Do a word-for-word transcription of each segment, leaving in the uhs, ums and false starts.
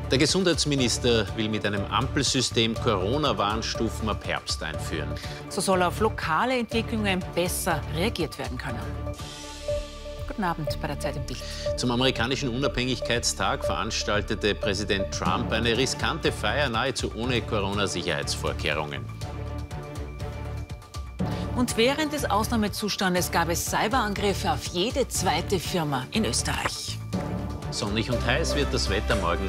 Der Gesundheitsminister will mit einem Ampelsystem Corona-Warnstufen ab Herbst einführen. So soll auf lokale Entwicklungen besser reagiert werden können. Guten Abend bei der Zeit im Bild. Zum amerikanischen Unabhängigkeitstag veranstaltete Präsident Trump eine riskante Feier nahezu ohne Corona-Sicherheitsvorkehrungen. Und während des Ausnahmezustandes gab es Cyberangriffe auf jede zweite Firma in Österreich. Sonnig und heiß wird das Wetter morgen.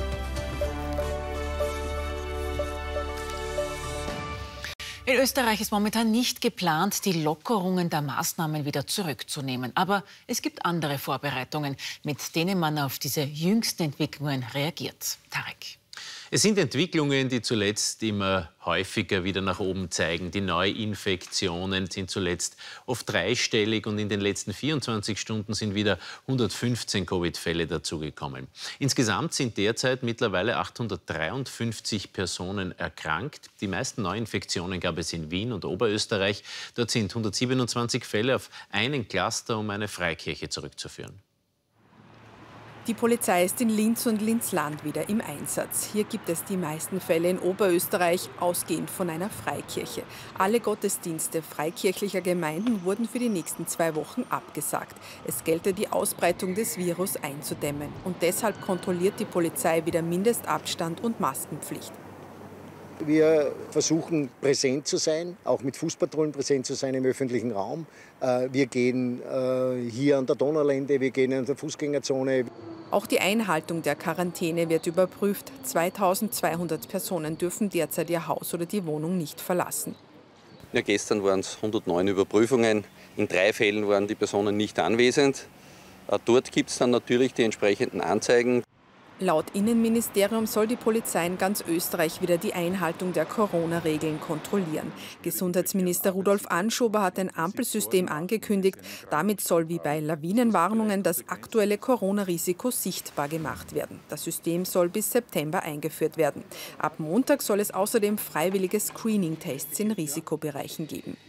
In Österreich ist momentan nicht geplant, die Lockerungen der Maßnahmen wieder zurückzunehmen. Aber es gibt andere Vorbereitungen, mit denen man auf diese jüngsten Entwicklungen reagiert. Tarek. Es sind Entwicklungen, die zuletzt immer häufiger wieder nach oben zeigen. Die Neuinfektionen sind zuletzt oft dreistellig und in den letzten vierundzwanzig Stunden sind wieder hundertfünfzehn Covid-Fälle dazugekommen. Insgesamt sind derzeit mittlerweile achthundertdreiundfünfzig Personen erkrankt. Die meisten Neuinfektionen gab es in Wien und Oberösterreich. Dort sind hundertsiebenundzwanzig Fälle auf einen Cluster um eine Freikirche zurückzuführen. Die Polizei ist in Linz und Linzland wieder im Einsatz. Hier gibt es die meisten Fälle in Oberösterreich, ausgehend von einer Freikirche. Alle Gottesdienste freikirchlicher Gemeinden wurden für die nächsten zwei Wochen abgesagt. Es gelte, die Ausbreitung des Virus einzudämmen. Und deshalb kontrolliert die Polizei wieder Mindestabstand und Maskenpflicht. Wir versuchen präsent zu sein, auch mit Fußpatrollen präsent zu sein im öffentlichen Raum. Wir gehen hier an der Donaulände, wir gehen in der Fußgängerzone. Auch die Einhaltung der Quarantäne wird überprüft. zweitausendzweihundert Personen dürfen derzeit ihr Haus oder die Wohnung nicht verlassen. Ja, gestern waren es hundertneun Überprüfungen. In drei Fällen waren die Personen nicht anwesend. Dort gibt es dann natürlich die entsprechenden Anzeigen. Laut Innenministerium soll die Polizei in ganz Österreich wieder die Einhaltung der Corona-Regeln kontrollieren. Gesundheitsminister Rudolf Anschober hat ein Ampelsystem angekündigt. Damit soll wie bei Lawinenwarnungen das aktuelle Corona-Risiko sichtbar gemacht werden. Das System soll bis September eingeführt werden. Ab Montag soll es außerdem freiwillige Screening-Tests in Risikobereichen geben.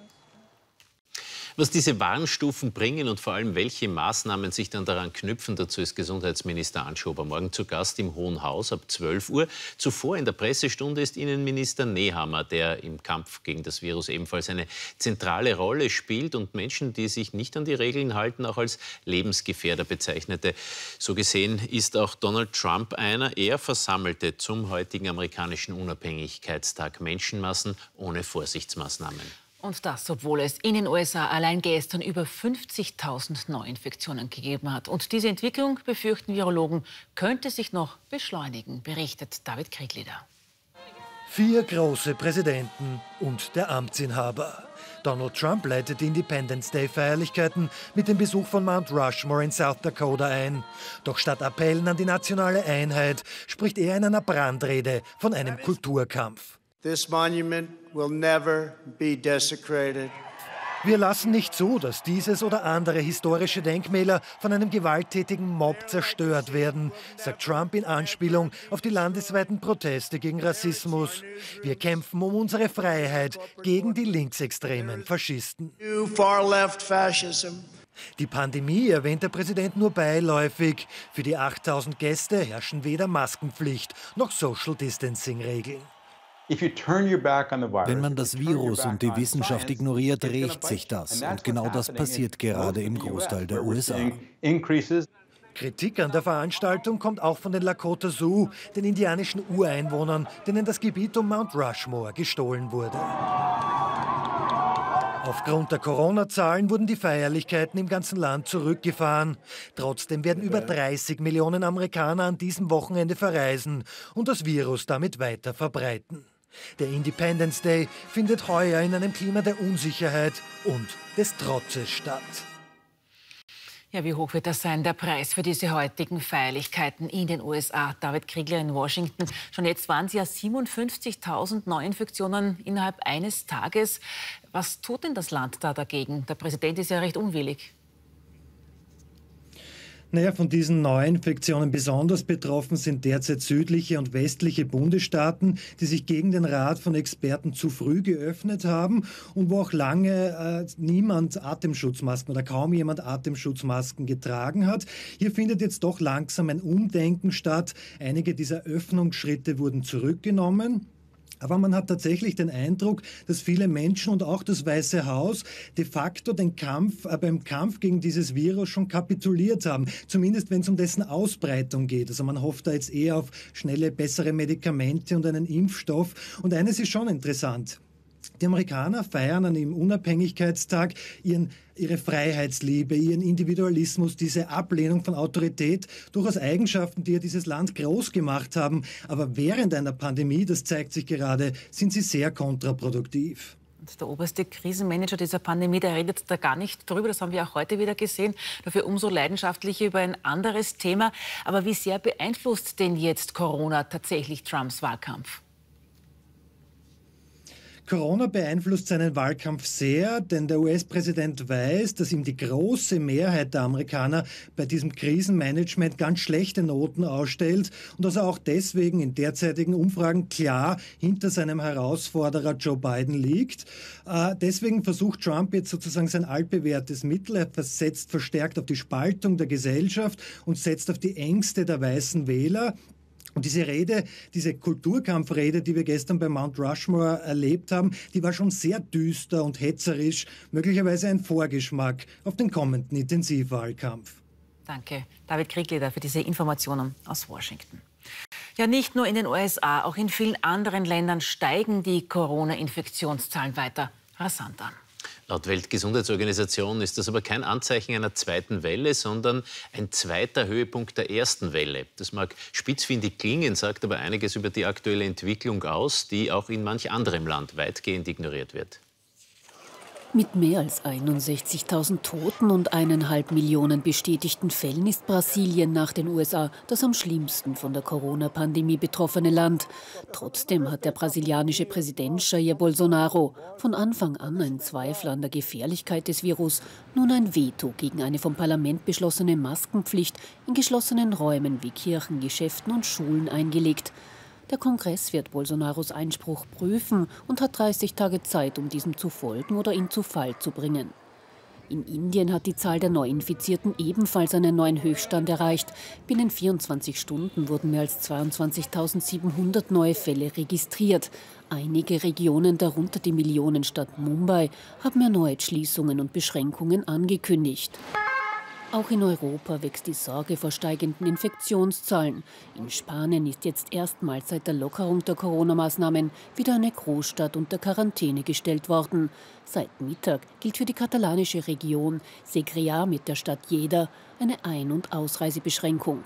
Was diese Warnstufen bringen und vor allem welche Maßnahmen sich dann daran knüpfen, dazu ist Gesundheitsminister Anschober morgen zu Gast im Hohen Haus ab zwölf Uhr. Zuvor in der Pressestunde ist Innenminister Nehammer, der im Kampf gegen das Virus ebenfalls eine zentrale Rolle spielt und Menschen, die sich nicht an die Regeln halten, auch als Lebensgefährder bezeichnete. So gesehen ist auch Donald Trump einer. Er versammelte zum heutigen amerikanischen Unabhängigkeitstag Menschenmassen ohne Vorsichtsmaßnahmen. Und das, obwohl es in den U S A allein gestern über fünfzigtausend Neuinfektionen gegeben hat. Und diese Entwicklung, befürchten Virologen, könnte sich noch beschleunigen, berichtet David Krieglieder. Vier große Präsidenten und der Amtsinhaber. Donald Trump leitet die Independence Day-Feierlichkeiten mit dem Besuch von Mount Rushmore in South Dakota ein. Doch statt Appellen an die nationale Einheit spricht er in einer Brandrede von einem Kulturkampf. This monument will never be desecrated. Wir lassen nicht zu, dass dieses oder andere historische Denkmäler von einem gewalttätigen Mob zerstört werden, sagt Trump in Anspielung auf die landesweiten Proteste gegen Rassismus. Wir kämpfen um unsere Freiheit gegen die linksextremen Faschisten. Die Pandemie erwähnt der Präsident nur beiläufig. Für die achttausend Gäste herrschen weder Maskenpflicht noch Social Distancing-Regeln. Wenn man das Virus und die Wissenschaft ignoriert, rächt sich das. Und genau das passiert gerade im Großteil der U S A. Kritik an der Veranstaltung kommt auch von den Lakota Sioux, den indianischen Ureinwohnern, denen das Gebiet um Mount Rushmore gestohlen wurde. Aufgrund der Corona-Zahlen wurden die Feierlichkeiten im ganzen Land zurückgefahren. Trotzdem werden über dreißig Millionen Amerikaner an diesem Wochenende verreisen und das Virus damit weiter verbreiten. Der Independence Day findet heuer in einem Klima der Unsicherheit und des Trotzes statt. Ja, wie hoch wird das sein, der Preis für diese heutigen Feierlichkeiten in den U S A? David Kriegler in Washington. Schon jetzt waren es ja siebenundfünfzigtausend Neuinfektionen innerhalb eines Tages. Was tut denn das Land da dagegen? Der Präsident ist ja recht unwillig. Naja, von diesen Neuinfektionen besonders betroffen sind derzeit südliche und westliche Bundesstaaten, die sich gegen den Rat von Experten zu früh geöffnet haben und wo auch lange äh, niemand Atemschutzmasken oder kaum jemand Atemschutzmasken getragen hat. Hier findet jetzt doch langsam ein Umdenken statt. Einige dieser Öffnungsschritte wurden zurückgenommen. Aber man hat tatsächlich den Eindruck, dass viele Menschen und auch das Weiße Haus de facto den Kampf, äh, beim Kampf gegen dieses Virus schon kapituliert haben. Zumindest wenn es um dessen Ausbreitung geht. Also man hofft da jetzt eher auf schnelle, bessere Medikamente und einen Impfstoff. Und eines ist schon interessant. Die Amerikaner feiern an ihrem Unabhängigkeitstag ihren, ihre Freiheitsliebe, ihren Individualismus, diese Ablehnung von Autorität, durchaus Eigenschaften, die ja dieses Land groß gemacht haben. Aber während einer Pandemie, das zeigt sich gerade, sind sie sehr kontraproduktiv. Der oberste Krisenmanager dieser Pandemie, der redet da gar nicht drüber. Das haben wir auch heute wieder gesehen. Dafür umso leidenschaftlicher über ein anderes Thema. Aber wie sehr beeinflusst denn jetzt Corona tatsächlich Trumps Wahlkampf? Corona beeinflusst seinen Wahlkampf sehr, denn der U S-Präsident weiß, dass ihm die große Mehrheit der Amerikaner bei diesem Krisenmanagement ganz schlechte Noten ausstellt und dass er auch deswegen in derzeitigen Umfragen klar hinter seinem Herausforderer Joe Biden liegt. Äh, deswegen versucht Trump jetzt sozusagen sein altbewährtes Mittel. Er setzt verstärkt auf die Spaltung der Gesellschaft und setzt auf die Ängste der weißen Wähler. Und diese Rede, diese Kulturkampfrede, die wir gestern bei Mount Rushmore erlebt haben, die war schon sehr düster und hetzerisch, möglicherweise ein Vorgeschmack auf den kommenden Intensivwahlkampf. Danke, David Kriegleder, für diese Informationen aus Washington. Ja, nicht nur in den U S A, auch in vielen anderen Ländern steigen die Corona-Infektionszahlen weiter rasant an. Laut Weltgesundheitsorganisation ist das aber kein Anzeichen einer zweiten Welle, sondern ein zweiter Höhepunkt der ersten Welle. Das mag spitzfindig klingen, sagt aber einiges über die aktuelle Entwicklung aus, die auch in manch anderem Land weitgehend ignoriert wird. Mit mehr als einundsechzigtausend Toten und eineinhalb Millionen bestätigten Fällen ist Brasilien nach den U S A das am schlimmsten von der Corona-Pandemie betroffene Land. Trotzdem hat der brasilianische Präsident Jair Bolsonaro, von Anfang an ein Zweifler an der Gefährlichkeit des Virus, nun ein Veto gegen eine vom Parlament beschlossene Maskenpflicht in geschlossenen Räumen wie Kirchen, Geschäften und Schulen eingelegt. Der Kongress wird Bolsonaros Einspruch prüfen und hat dreißig Tage Zeit, um diesem zu folgen oder ihn zu Fall zu bringen. In Indien hat die Zahl der Neuinfizierten ebenfalls einen neuen Höchststand erreicht. Binnen vierundzwanzig Stunden wurden mehr als zweiundzwanzigtausendsiebenhundert neue Fälle registriert. Einige Regionen, darunter die Millionenstadt Mumbai, haben erneut Schließungen und Beschränkungen angekündigt. Auch in Europa wächst die Sorge vor steigenden Infektionszahlen. In Spanien ist jetzt erstmals seit der Lockerung der Corona-Maßnahmen wieder eine Großstadt unter Quarantäne gestellt worden. Seit Mittag gilt für die katalanische Region Segrià mit der Stadt Lleida eine Ein- und Ausreisebeschränkung.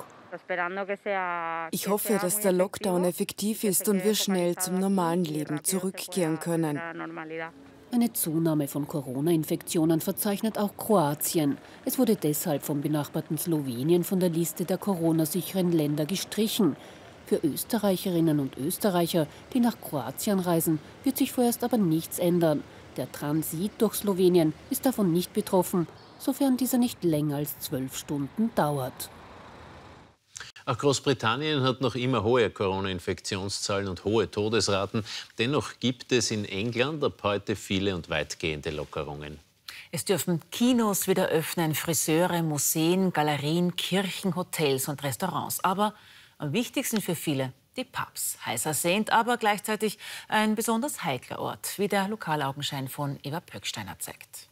Ich hoffe, dass der Lockdown effektiv ist und wir schnell zum normalen Leben zurückkehren können. Eine Zunahme von Corona-Infektionen verzeichnet auch Kroatien. Es wurde deshalb vom benachbarten Slowenien von der Liste der Corona-sicheren Länder gestrichen. Für Österreicherinnen und Österreicher, die nach Kroatien reisen, wird sich vorerst aber nichts ändern. Der Transit durch Slowenien ist davon nicht betroffen, sofern dieser nicht länger als zwölf Stunden dauert. Auch Großbritannien hat noch immer hohe Corona-Infektionszahlen und hohe Todesraten. Dennoch gibt es in England ab heute viele und weitgehende Lockerungen. Es dürfen Kinos wieder öffnen, Friseure, Museen, Galerien, Kirchen, Hotels und Restaurants. Aber am wichtigsten für viele die Pubs. Heiß ersehnt, aber gleichzeitig ein besonders heikler Ort, wie der Lokalaugenschein von Eva Pöcksteiner zeigt.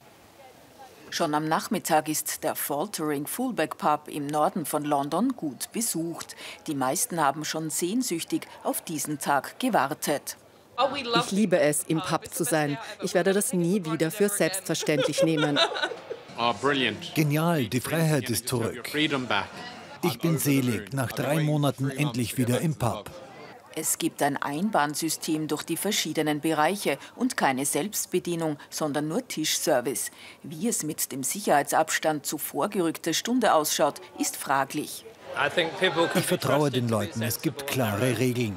Schon am Nachmittag ist der Faltering Fullback Pub im Norden von London gut besucht. Die meisten haben schon sehnsüchtig auf diesen Tag gewartet. Ich liebe es, im Pub zu sein. Ich werde das nie wieder für selbstverständlich nehmen. Genial, die Freiheit ist zurück. Ich bin selig, nach drei Monaten endlich wieder im Pub. Es gibt ein Einbahnsystem durch die verschiedenen Bereiche und keine Selbstbedienung, sondern nur Tischservice. Wie es mit dem Sicherheitsabstand zu vorgerückter Stunde ausschaut, ist fraglich. Ich vertraue den Leuten, es gibt klare Regeln.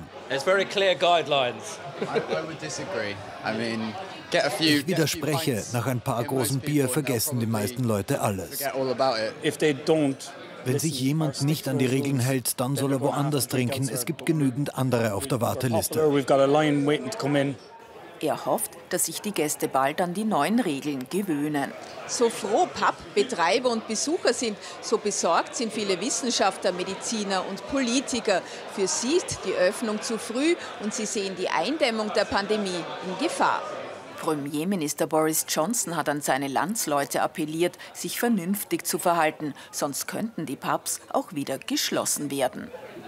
Ich widerspreche, nach ein paar großen Bier vergessen die meisten Leute alles. Wenn sich jemand nicht an die Regeln hält, dann soll er woanders trinken. Es gibt genügend andere auf der Warteliste. Er hofft, dass sich die Gäste bald an die neuen Regeln gewöhnen. So froh Pubbetreiber und Besucher sind, so besorgt sind viele Wissenschaftler, Mediziner und Politiker. Für sie ist die Öffnung zu früh und sie sehen die Eindämmung der Pandemie in Gefahr. Premierminister Boris Johnson hat an seine Landsleute appelliert, sich vernünftig zu verhalten, sonst könnten die Pubs auch wieder geschlossen werden.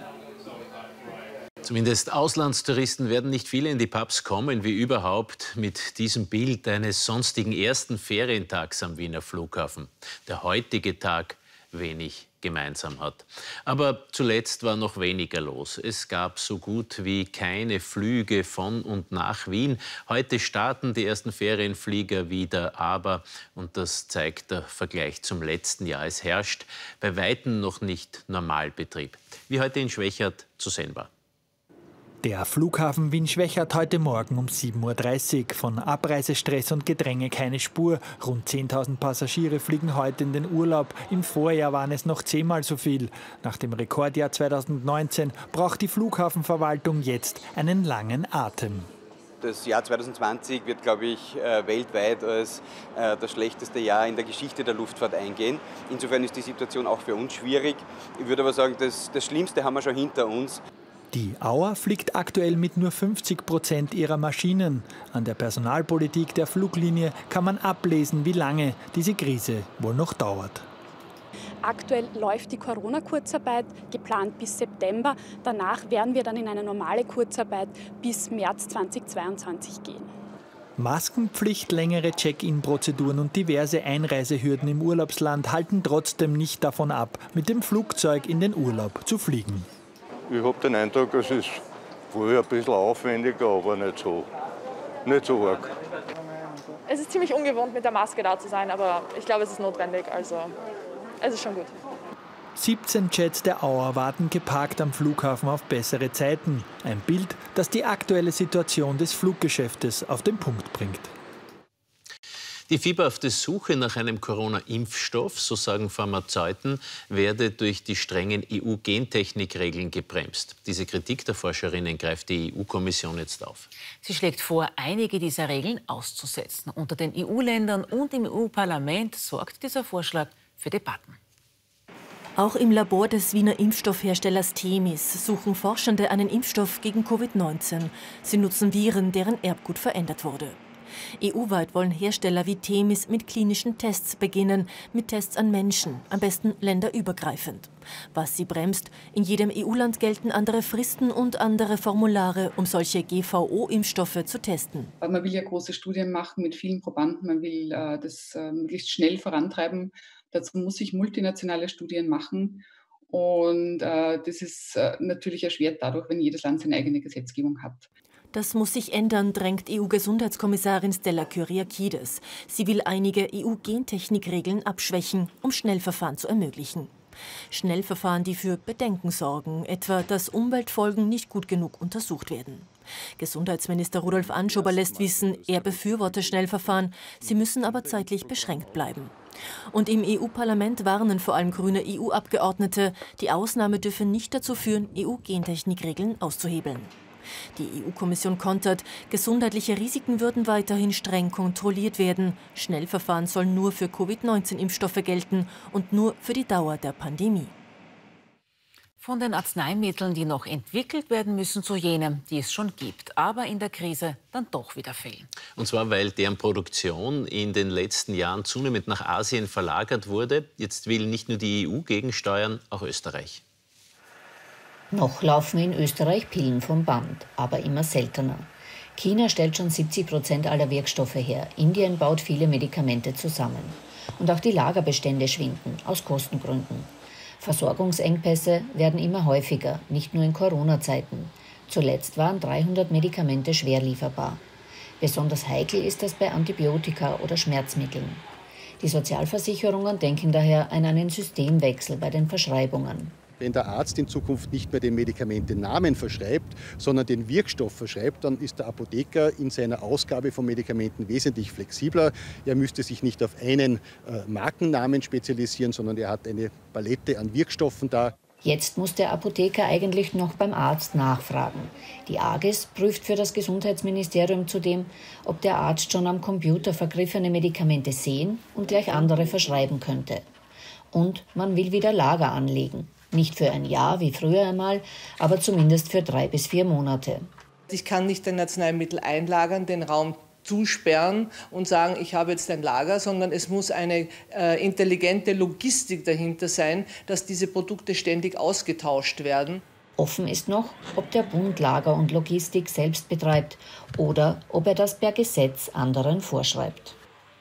Zumindest Auslandstouristen werden nicht viele in die Pubs kommen, wie überhaupt mit diesem Bild eines sonstigen ersten Ferientags am Wiener Flughafen. Der heutige Tag wenig gemeinsam hat. Aber zuletzt war noch weniger los. Es gab so gut wie keine Flüge von und nach Wien. Heute starten die ersten Ferienflieger wieder, aber, und das zeigt der Vergleich zum letzten Jahr, es herrscht bei weitem noch nicht Normalbetrieb, wie heute in Schwechat zu sehen war. Der Flughafen Wien-Schwechat heute Morgen um sieben Uhr dreißig. Von Abreisestress und Gedränge keine Spur. Rund zehntausend Passagiere fliegen heute in den Urlaub. Im Vorjahr waren es noch zehnmal so viel. Nach dem Rekordjahr zweitausendneunzehn braucht die Flughafenverwaltung jetzt einen langen Atem. Das Jahr zweitausendzwanzig wird, glaube ich, weltweit als das schlechteste Jahr in der Geschichte der Luftfahrt eingehen. Insofern ist die Situation auch für uns schwierig. Ich würde aber sagen, das, das Schlimmste haben wir schon hinter uns. Die Auer fliegt aktuell mit nur fünfzig Prozent ihrer Maschinen. An der Personalpolitik der Fluglinie kann man ablesen, wie lange diese Krise wohl noch dauert. Aktuell läuft die Corona-Kurzarbeit, geplant bis September. Danach werden wir dann in eine normale Kurzarbeit bis März zweitausendzweiundzwanzig gehen. Maskenpflicht, längere Check-in-Prozeduren und diverse Einreisehürden im Urlaubsland halten trotzdem nicht davon ab, mit dem Flugzeug in den Urlaub zu fliegen. Ich habe den Eindruck, es ist wohl ein bisschen aufwendiger, aber nicht so, nicht so arg. Es ist ziemlich ungewohnt, mit der Maske da zu sein, aber ich glaube, es ist notwendig, also es ist schon gut. siebzehn Jets der Auer warten geparkt am Flughafen auf bessere Zeiten. Ein Bild, das die aktuelle Situation des Fluggeschäftes auf den Punkt bringt. Die fieberhafte Suche nach einem Corona-Impfstoff, so sagen Pharmazeuten, werde durch die strengen E U-Gentechnikregeln gebremst. Diese Kritik der Forscherinnen greift die E U-Kommission jetzt auf. Sie schlägt vor, einige dieser Regeln auszusetzen. Unter den E U-Ländern und im E U-Parlament sorgt dieser Vorschlag für Debatten. Auch im Labor des Wiener Impfstoffherstellers Themis suchen Forschende einen Impfstoff gegen Covid neunzehn. Sie nutzen Viren, deren Erbgut verändert wurde. E U-weit wollen Hersteller wie Themis mit klinischen Tests beginnen, mit Tests an Menschen, am besten länderübergreifend. Was sie bremst, in jedem E U-Land gelten andere Fristen und andere Formulare, um solche G V O-Impfstoffe zu testen. Man will ja große Studien machen mit vielen Probanden, man will äh, das äh, möglichst schnell vorantreiben. Dazu muss ich multinationale Studien machen. Und äh, das ist äh, natürlich erschwert dadurch, wenn jedes Land seine eigene Gesetzgebung hat. Das muss sich ändern, drängt E U-Gesundheitskommissarin Stella Kyriakides. Sie will einige E U-Gentechnikregeln abschwächen, um Schnellverfahren zu ermöglichen. Schnellverfahren, die für Bedenken sorgen, etwa dass Umweltfolgen nicht gut genug untersucht werden. Gesundheitsminister Rudolf Anschober lässt wissen, er befürworte Schnellverfahren, sie müssen aber zeitlich beschränkt bleiben. Und im E U-Parlament warnen vor allem grüne E U-Abgeordnete, die Ausnahme dürfe nicht dazu führen, E U-Gentechnikregeln auszuhebeln. Die E U-Kommission kontert, gesundheitliche Risiken würden weiterhin streng kontrolliert werden. Schnellverfahren sollen nur für Covid neunzehn Impfstoffe gelten und nur für die Dauer der Pandemie. Von den Arzneimitteln, die noch entwickelt werden müssen, zu jenen, die es schon gibt, aber in der Krise dann doch wieder fehlen. Und zwar, weil deren Produktion in den letzten Jahren zunehmend nach Asien verlagert wurde. Jetzt will nicht nur die E U gegensteuern, auch Österreich. Noch laufen in Österreich Pillen vom Band, aber immer seltener. China stellt schon siebzig Prozent aller Wirkstoffe her. Indien baut viele Medikamente zusammen. Und auch die Lagerbestände schwinden, aus Kostengründen. Versorgungsengpässe werden immer häufiger, nicht nur in Corona-Zeiten. Zuletzt waren dreihundert Medikamente schwer lieferbar. Besonders heikel ist das bei Antibiotika oder Schmerzmitteln. Die Sozialversicherungen denken daher an einen Systemwechsel bei den Verschreibungen. Wenn der Arzt in Zukunft nicht mehr den Medikamentennamen verschreibt, sondern den Wirkstoff verschreibt, dann ist der Apotheker in seiner Ausgabe von Medikamenten wesentlich flexibler. Er müsste sich nicht auf einen äh, Markennamen spezialisieren, sondern er hat eine Palette an Wirkstoffen da. Jetzt muss der Apotheker eigentlich noch beim Arzt nachfragen. Die AGES prüft für das Gesundheitsministerium zudem, ob der Arzt schon am Computer vergriffene Medikamente sehen und gleich andere verschreiben könnte. Und man will wieder Lager anlegen. Nicht für ein Jahr wie früher einmal, aber zumindest für drei bis vier Monate. Ich kann nicht ein Arzneimittel einlagern, den Raum zusperren und sagen, ich habe jetzt ein Lager, sondern es muss eine äh, intelligente Logistik dahinter sein, dass diese Produkte ständig ausgetauscht werden. Offen ist noch, ob der Bund Lager und Logistik selbst betreibt oder ob er das per Gesetz anderen vorschreibt.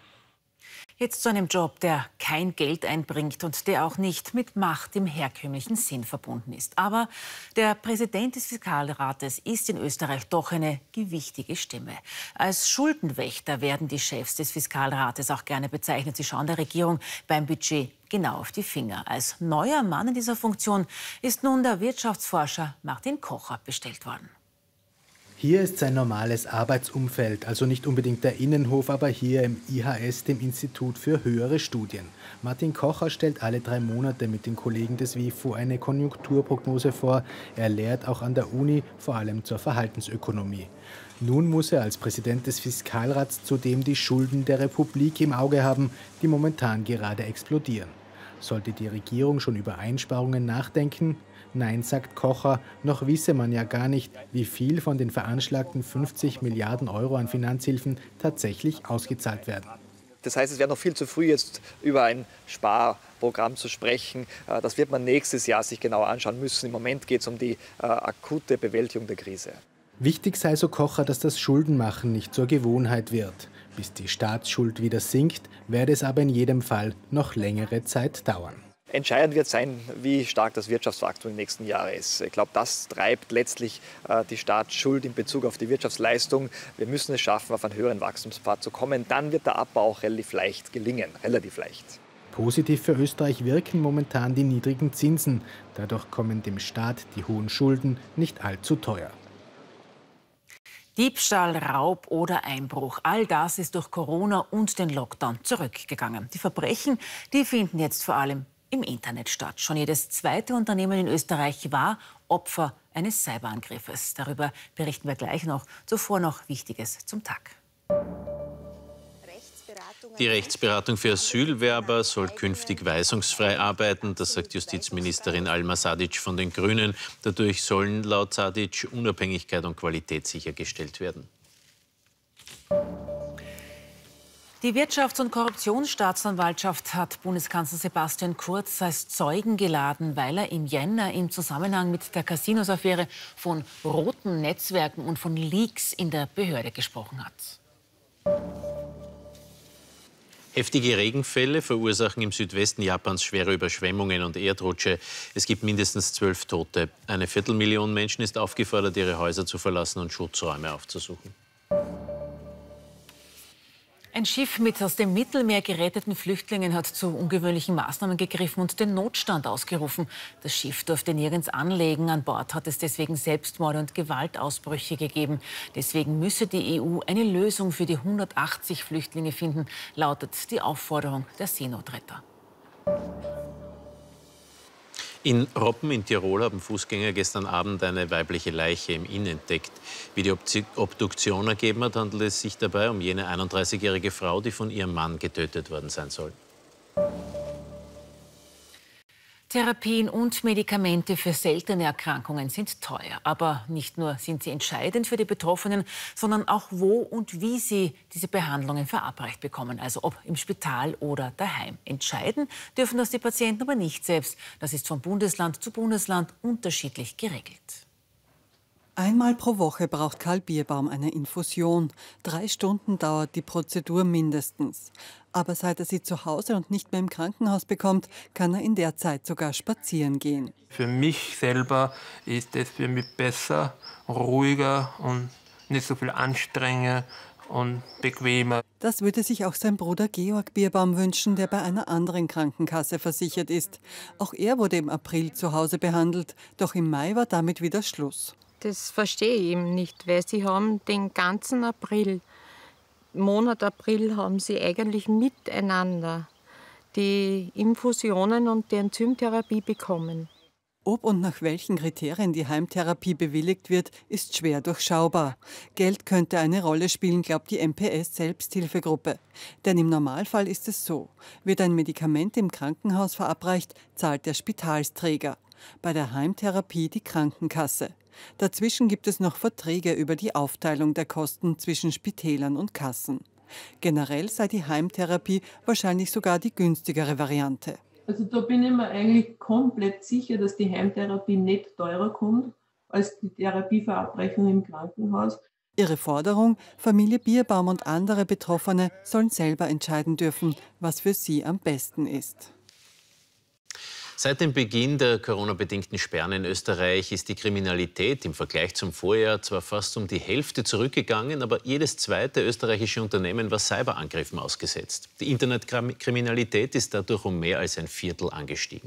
Jetzt zu einem Job, der kein Geld einbringt und der auch nicht mit Macht im herkömmlichen Sinn verbunden ist. Aber der Präsident des Fiskalrates ist in Österreich doch eine gewichtige Stimme. Als Schuldenwächter werden die Chefs des Fiskalrates auch gerne bezeichnet. Sie schauen der Regierung beim Budget genau auf die Finger. Als neuer Mann in dieser Funktion ist nun der Wirtschaftsforscher Martin Kocher bestellt worden. Hier ist sein normales Arbeitsumfeld, also nicht unbedingt der Innenhof, aber hier im I H S, dem Institut für höhere Studien. Martin Kocher stellt alle drei Monate mit den Kollegen des W I F O eine Konjunkturprognose vor. Er lehrt auch an der Uni, vor allem zur Verhaltensökonomie. Nun muss er als Präsident des Fiskalrats zudem die Schulden der Republik im Auge haben, die momentan gerade explodieren. Sollte die Regierung schon über Einsparungen nachdenken? Nein, sagt Kocher, noch wisse man ja gar nicht, wie viel von den veranschlagten fünfzig Milliarden Euro an Finanzhilfen tatsächlich ausgezahlt werden. Das heißt, es wäre noch viel zu früh, jetzt über ein Sparprogramm zu sprechen. Das wird man nächstes Jahr sich genauer anschauen müssen. Im Moment geht es um die äh, akute Bewältigung der Krise. Wichtig sei, so Kocher, dass das Schuldenmachen nicht zur Gewohnheit wird. Bis die Staatsschuld wieder sinkt, werde es aber in jedem Fall noch längere Zeit dauern. Entscheidend wird sein, wie stark das Wirtschaftswachstum im nächsten Jahr ist. Ich glaube, das treibt letztlich äh, die Staatsschuld in Bezug auf die Wirtschaftsleistung. Wir müssen es schaffen, auf einen höheren Wachstumspfad zu kommen. Dann wird der Abbau auch relativ leicht gelingen, relativ leicht. Positiv für Österreich wirken momentan die niedrigen Zinsen. Dadurch kommen dem Staat die hohen Schulden nicht allzu teuer. Diebstahl, Raub oder Einbruch, all das ist durch Corona und den Lockdown zurückgegangen. Die Verbrechen, die finden jetzt vor allem im Internet statt. Schon jedes zweite Unternehmen in Österreich war Opfer eines Cyberangriffes. Darüber berichten wir gleich noch. Zuvor noch Wichtiges zum Tag. Die Rechtsberatung für Asylwerber soll künftig weisungsfrei arbeiten. Das sagt Justizministerin Alma Sadic von den Grünen. Dadurch sollen laut Sadic Unabhängigkeit und Qualität sichergestellt werden. Die Wirtschafts- und Korruptionsstaatsanwaltschaft hat Bundeskanzler Sebastian Kurz als Zeugen geladen, weil er im Jänner im Zusammenhang mit der Casinos-Affäre von roten Netzwerken und von Leaks in der Behörde gesprochen hat. Heftige Regenfälle verursachen im Südwesten Japans schwere Überschwemmungen und Erdrutsche. Es gibt mindestens zwölf Tote. Eine Viertelmillion Menschen ist aufgefordert, ihre Häuser zu verlassen und Schutzräume aufzusuchen. Ein Schiff mit aus dem Mittelmeer geretteten Flüchtlingen hat zu ungewöhnlichen Maßnahmen gegriffen und den Notstand ausgerufen. Das Schiff durfte nirgends anlegen. An Bord hat es deswegen Selbstmorde und Gewaltausbrüche gegeben. Deswegen müsse die E U eine Lösung für die hundertachtzig Flüchtlinge finden, lautet die Aufforderung der Seenotretter. In Roppen in Tirol haben Fußgänger gestern Abend eine weibliche Leiche im Inn entdeckt. Wie die Obduktion ergeben hat, handelt es sich dabei um jene einunddreißigjährige Frau, die von ihrem Mann getötet worden sein soll. Therapien und Medikamente für seltene Erkrankungen sind teuer. Aber nicht nur sind sie entscheidend für die Betroffenen, sondern auch wo und wie sie diese Behandlungen verabreicht bekommen. Also ob im Spital oder daheim. Entscheiden dürfen das die Patienten aber nicht selbst. Das ist von Bundesland zu Bundesland unterschiedlich geregelt. Einmal pro Woche braucht Karl Bierbaum eine Infusion. Drei Stunden dauert die Prozedur mindestens. Aber seit er sie zu Hause und nicht mehr im Krankenhaus bekommt, kann er in der Zeit sogar spazieren gehen. Für mich selber ist es für mich besser, ruhiger und nicht so viel anstrengend und bequemer. Das würde sich auch sein Bruder Georg Bierbaum wünschen, der bei einer anderen Krankenkasse versichert ist. Auch er wurde im April zu Hause behandelt, doch im Mai war damit wieder Schluss. Das verstehe ich eben nicht, weil sie haben den ganzen April, Monat April, haben sie eigentlich miteinander die Infusionen und die Enzymtherapie bekommen. Ob und nach welchen Kriterien die Heimtherapie bewilligt wird, ist schwer durchschaubar. Geld könnte eine Rolle spielen, glaubt die M P S-Selbsthilfegruppe. Denn im Normalfall ist es so: Wird ein Medikament im Krankenhaus verabreicht, zahlt der Spitalsträger. Bei der Heimtherapie die Krankenkasse. Dazwischen gibt es noch Verträge über die Aufteilung der Kosten zwischen Spitälern und Kassen. Generell sei die Heimtherapie wahrscheinlich sogar die günstigere Variante. Also da bin ich mir eigentlich komplett sicher, dass die Heimtherapie nicht teurer kommt als die Therapieverabreichung im Krankenhaus. Ihre Forderung: Familie Bierbaum und andere Betroffene sollen selber entscheiden dürfen, was für sie am besten ist. Seit dem Beginn der Corona-bedingten Sperren in Österreich ist die Kriminalität im Vergleich zum Vorjahr zwar fast um die Hälfte zurückgegangen, aber jedes zweite österreichische Unternehmen war Cyberangriffen ausgesetzt. Die Internetkriminalität ist dadurch um mehr als ein Viertel angestiegen.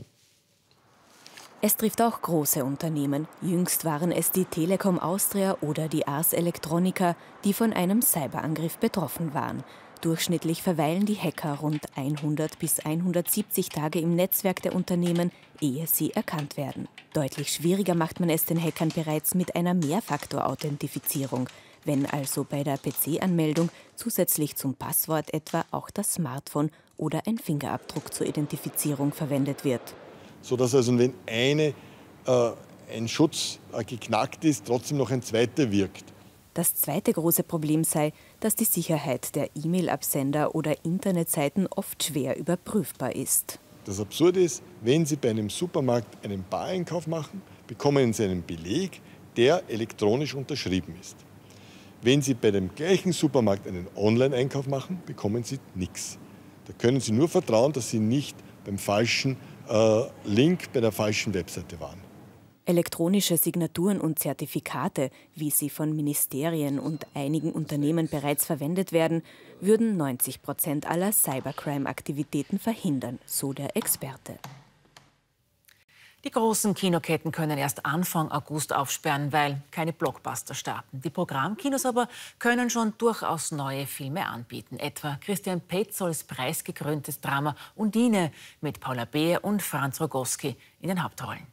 Es trifft auch große Unternehmen. Jüngst waren es die Telekom Austria oder die Ars Electronica, die von einem Cyberangriff betroffen waren. Durchschnittlich verweilen die Hacker rund hundert bis hundertsiebzig Tage im Netzwerk der Unternehmen, ehe sie erkannt werden. Deutlich schwieriger macht man es den Hackern bereits mit einer Mehrfaktor-Authentifizierung, wenn also bei der P C-Anmeldung zusätzlich zum Passwort etwa auch das Smartphone oder ein Fingerabdruck zur Identifizierung verwendet wird. Sodass also, wenn eine, äh, ein Schutz äh, geknackt ist, trotzdem noch ein zweiter wirkt. Das zweite große Problem sei, dass die Sicherheit der E-Mail-Absender oder Internetseiten oft schwer überprüfbar ist. Das Absurde ist, wenn Sie bei einem Supermarkt einen Bareinkauf machen, bekommen Sie einen Beleg, der elektronisch unterschrieben ist. Wenn Sie bei dem gleichen Supermarkt einen Online-Einkauf machen, bekommen Sie nichts. Da können Sie nur vertrauen, dass Sie nicht beim falschen äh, Link bei der falschen Webseite waren. Elektronische Signaturen und Zertifikate, wie sie von Ministerien und einigen Unternehmen bereits verwendet werden, würden neunzig Prozent aller Cybercrime-Aktivitäten verhindern, so der Experte. Die großen Kinoketten können erst Anfang August aufsperren, weil keine Blockbuster starten. Die Programmkinos aber können schon durchaus neue Filme anbieten. Etwa Christian Petzolds preisgekröntes Drama Undine mit Paula Beer und Franz Rogowski in den Hauptrollen.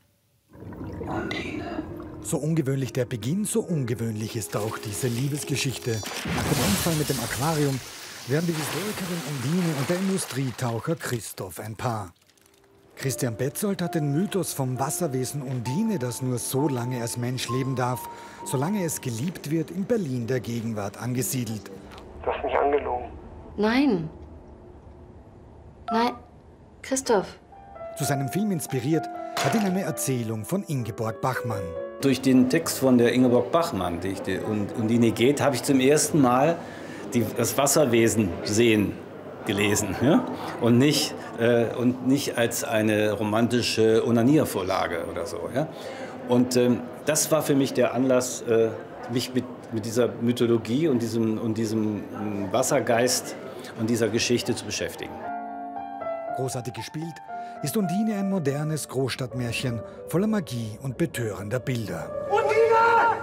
So ungewöhnlich der Beginn, so ungewöhnlich ist auch diese Liebesgeschichte. Nach dem Unfall mit dem Aquarium werden die Historikerin Undine und der Industrietaucher Christoph ein Paar. Christian Petzold hat den Mythos vom Wasserwesen Undine, das nur so lange als Mensch leben darf, solange es geliebt wird, in Berlin der Gegenwart angesiedelt. Du hast mich angelogen. Nein. Nein, Christoph. Zu seinem Film inspiriert hat ihn eine Erzählung von Ingeborg Bachmann. Durch den Text von der Ingeborg Bachmann, die ich die Undine geht, habe ich zum ersten Mal die, das Wasserwesen sehen gelesen. Ja? Und, nicht, äh, und nicht als eine romantische Onaniervorlage oder so. Ja? Und ähm, das war für mich der Anlass, äh, mich mit, mit dieser Mythologie und diesem, und diesem äh, Wassergeist und dieser Geschichte zu beschäftigen. Großartig gespielt ist Undine ein modernes Großstadtmärchen voller Magie und betörender Bilder. Undine!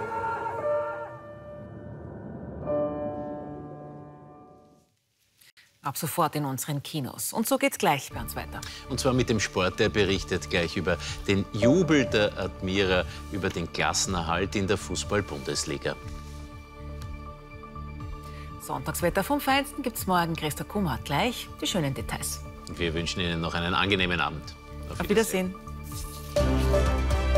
Ab sofort in unseren Kinos. Und so geht's gleich bei uns weiter. Und zwar mit dem Sport, der berichtet gleich über den Jubel der Admira über den Klassenerhalt in der Fußball-Bundesliga. Sonntagswetter vom Feinsten gibt's morgen. Christa Kummer hat gleich die schönen Details. Und wir wünschen Ihnen noch einen angenehmen Abend. Auf Wiedersehen. Auf Wiedersehen.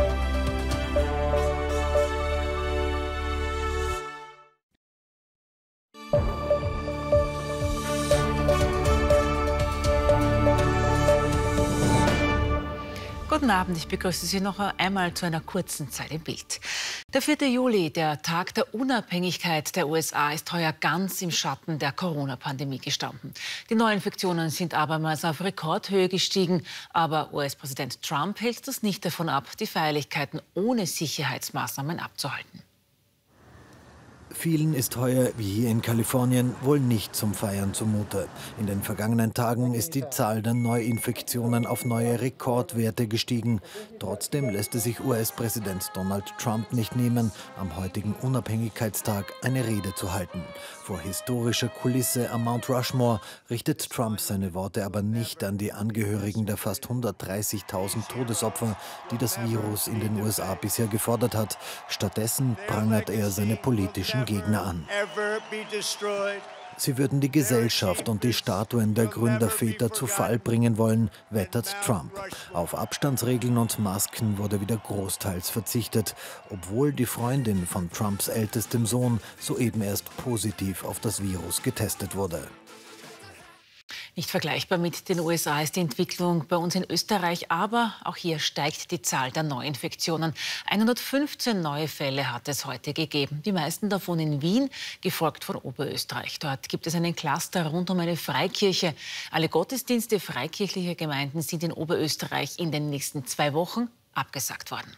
Guten Abend, ich begrüße Sie noch einmal zu einer kurzen Zeit im Bild. Der vierte Juli, der Tag der Unabhängigkeit der U S A, ist heuer ganz im Schatten der Corona-Pandemie gestanden. Die Neuinfektionen sind abermals auf Rekordhöhe gestiegen, aber U S-Präsident Trump hält das nicht davon ab, die Feierlichkeiten ohne Sicherheitsmaßnahmen abzuhalten. Vielen ist heuer, wie hier in Kalifornien, wohl nicht zum Feiern zumute. In den vergangenen Tagen ist die Zahl der Neuinfektionen auf neue Rekordwerte gestiegen. Trotzdem lässt es sich U S-Präsident Donald Trump nicht nehmen, am heutigen Unabhängigkeitstag eine Rede zu halten. Vor historischer Kulisse am Mount Rushmore richtet Trump seine Worte aber nicht an die Angehörigen der fast hundertdreißigtausend Todesopfer, die das Virus in den U S A bisher gefordert hat. Stattdessen prangert er seine politischen Gegner an. Sie würden die Gesellschaft und die Statuen der Gründerväter zu Fall bringen wollen, wettert Trump. Auf Abstandsregeln und Masken wurde wieder großteils verzichtet, obwohl die Freundin von Trumps ältestem Sohn soeben erst positiv auf das Virus getestet wurde. Nicht vergleichbar mit den U S A ist die Entwicklung bei uns in Österreich, aber auch hier steigt die Zahl der Neuinfektionen. hundertfünfzehn neue Fälle hat es heute gegeben, die meisten davon in Wien, gefolgt von Oberösterreich. Dort gibt es einen Cluster rund um eine Freikirche. Alle Gottesdienste freikirchlicher Gemeinden sind in Oberösterreich in den nächsten zwei Wochen abgesagt worden.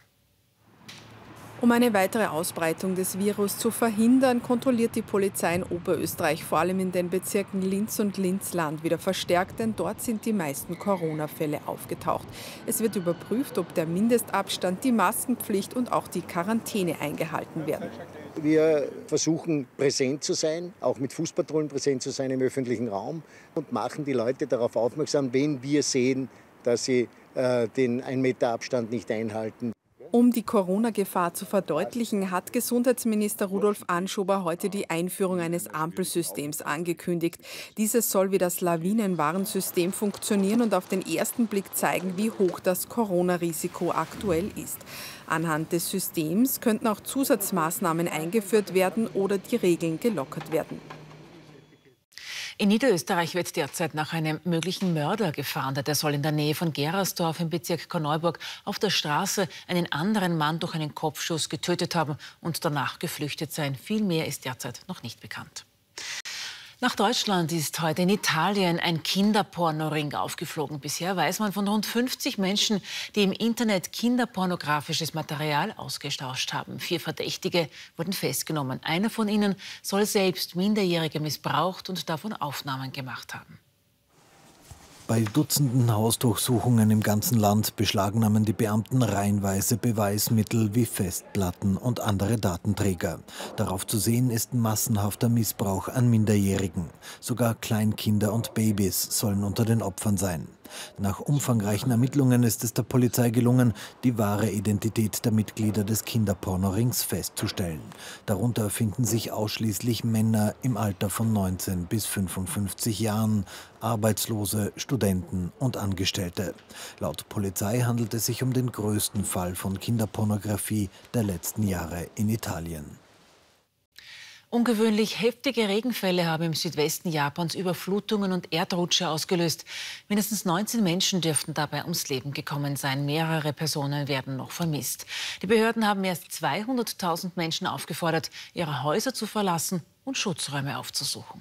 Um eine weitere Ausbreitung des Virus zu verhindern, kontrolliert die Polizei in Oberösterreich vor allem in den Bezirken Linz und Linzland wieder verstärkt, denn dort sind die meisten Corona-Fälle aufgetaucht. Es wird überprüft, ob der Mindestabstand, die Maskenpflicht und auch die Quarantäne eingehalten werden. Wir versuchen präsent zu sein, auch mit Fußpatrollen präsent zu sein im öffentlichen Raum und machen die Leute darauf aufmerksam, wenn wir sehen, dass sie äh, den ein Meter Abstand nicht einhalten. Um die Corona-Gefahr zu verdeutlichen, hat Gesundheitsminister Rudolf Anschober heute die Einführung eines Ampelsystems angekündigt. Dieses soll wie das Lawinenwarnsystem funktionieren und auf den ersten Blick zeigen, wie hoch das Corona-Risiko aktuell ist. Anhand des Systems könnten auch Zusatzmaßnahmen eingeführt werden oder die Regeln gelockert werden. In Niederösterreich wird derzeit nach einem möglichen Mörder gefahndet. Er soll in der Nähe von Gerasdorf im Bezirk Korneuburg auf der Straße einen anderen Mann durch einen Kopfschuss getötet haben und danach geflüchtet sein. Viel mehr ist derzeit noch nicht bekannt. Nach Deutschland ist heute in Italien ein Kinderpornoring aufgeflogen. Bisher weiß man von rund fünfzig Menschen, die im Internet kinderpornografisches Material ausgetauscht haben. Vier Verdächtige wurden festgenommen. Einer von ihnen soll selbst Minderjährige missbraucht und davon Aufnahmen gemacht haben. Bei Dutzenden Hausdurchsuchungen im ganzen Land beschlagnahmen die Beamten reihenweise Beweismittel wie Festplatten und andere Datenträger. Darauf zu sehen ist massenhafter Missbrauch an Minderjährigen. Sogar Kleinkinder und Babys sollen unter den Opfern sein. Nach umfangreichen Ermittlungen ist es der Polizei gelungen, die wahre Identität der Mitglieder des Kinderpornorings festzustellen. Darunter finden sich ausschließlich Männer im Alter von neunzehn bis fünfundfünfzig Jahren, Arbeitslose, Studenten und Angestellte. Laut Polizei handelt es sich um den größten Fall von Kinderpornografie der letzten Jahre in Italien. Ungewöhnlich heftige Regenfälle haben im Südwesten Japans Überflutungen und Erdrutsche ausgelöst. Mindestens neunzehn Menschen dürften dabei ums Leben gekommen sein. Mehrere Personen werden noch vermisst. Die Behörden haben mehr als zweihunderttausend Menschen aufgefordert, ihre Häuser zu verlassen und Schutzräume aufzusuchen.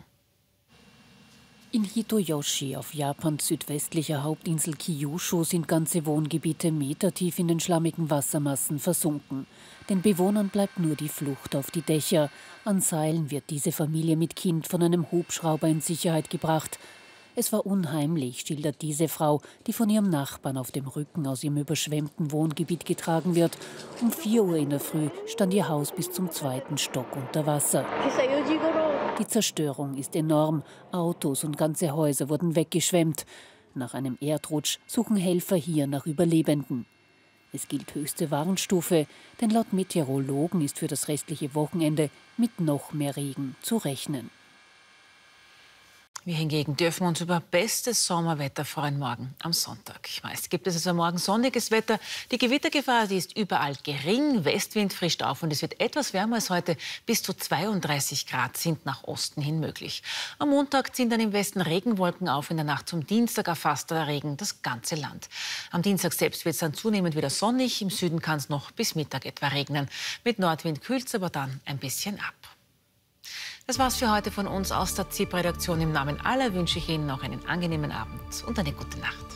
In Hitoyoshi auf Japans südwestlicher Hauptinsel Kyushu sind ganze Wohngebiete metertief in den schlammigen Wassermassen versunken. Den Bewohnern bleibt nur die Flucht auf die Dächer. An Seilen wird diese Familie mit Kind von einem Hubschrauber in Sicherheit gebracht. Es war unheimlich, schildert diese Frau, die von ihrem Nachbarn auf dem Rücken aus ihrem überschwemmten Wohngebiet getragen wird. Um vier Uhr in der Früh stand ihr Haus bis zum zweiten Stock unter Wasser. Die Zerstörung ist enorm. Autos und ganze Häuser wurden weggeschwemmt. Nach einem Erdrutsch suchen Helfer hier nach Überlebenden. Es gilt höchste Warnstufe, denn laut Meteorologen ist für das restliche Wochenende mit noch mehr Regen zu rechnen. Wir hingegen dürfen uns über bestes Sommerwetter freuen morgen am Sonntag. Meist gibt es also morgen sonniges Wetter. Die Gewittergefahr, die ist überall gering. Westwind frischt auf und es wird etwas wärmer als heute. Bis zu zweiunddreißig Grad sind nach Osten hin möglich. Am Montag ziehen dann im Westen Regenwolken auf. In der Nacht zum Dienstag erfasst der Regen das ganze Land. Am Dienstag selbst wird es dann zunehmend wieder sonnig. Im Süden kann es noch bis Mittag etwa regnen. Mit Nordwind kühlt es aber dann ein bisschen ab. Das war's für heute von uns aus der Z I P-Redaktion. Im Namen aller wünsche ich Ihnen noch einen angenehmen Abend und eine gute Nacht.